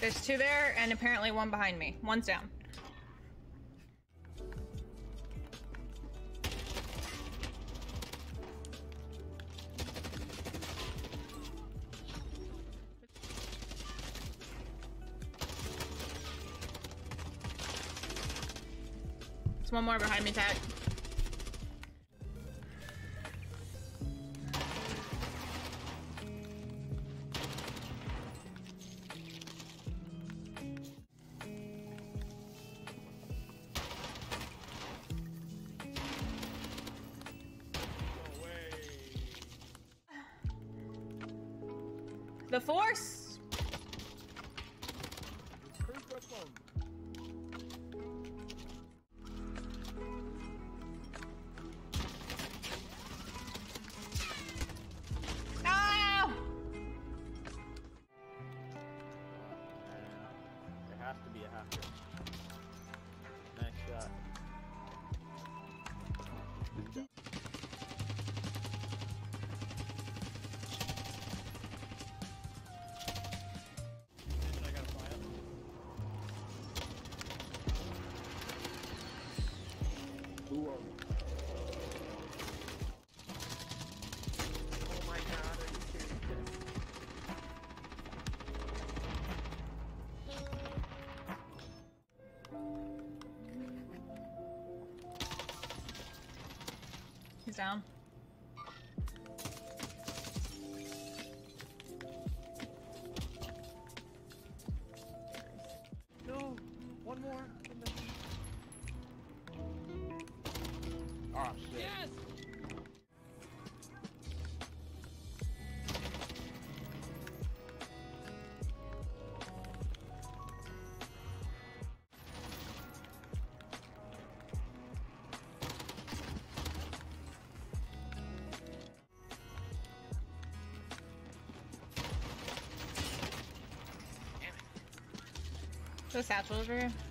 There's two there, and apparently one behind me. One's down. There's one more behind me, Tag. The force. Ah! There has to be a hacker. Nice shot. Oh my god, are you serious? He's down. No, one more. Oh shit. Yes! The satchel over here.